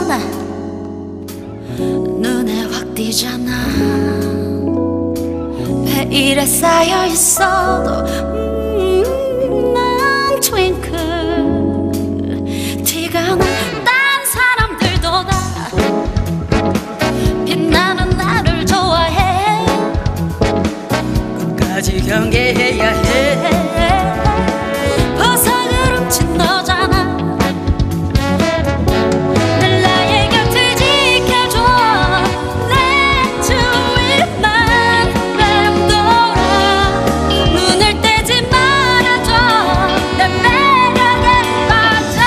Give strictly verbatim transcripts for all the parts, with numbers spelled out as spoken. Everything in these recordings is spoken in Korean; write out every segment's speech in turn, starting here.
나 눈에 확 띄잖아. 왜 이래 쌓여 있어도 음, 난 트윙클 티가 나. 딴 사람들도 다 빛나는 나를 좋아해. 끝까지 경계해야 해. 보석을 훔친 너잖아. 늘 나의 곁을 지켜줘. 내 주위만 맴돌아. 눈을 떼지 말아줘. 내 매력에 빠져.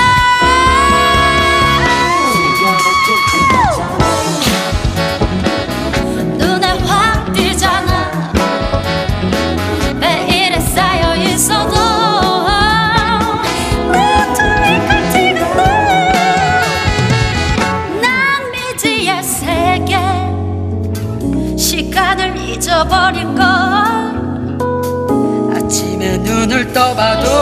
눈에 확 띄잖아. 왜 이래 쌓여 있어도 난 트윙클 티가 나. 난 미지의 세계 시간을 잊어버릴걸. 아침에 눈을 떠봐도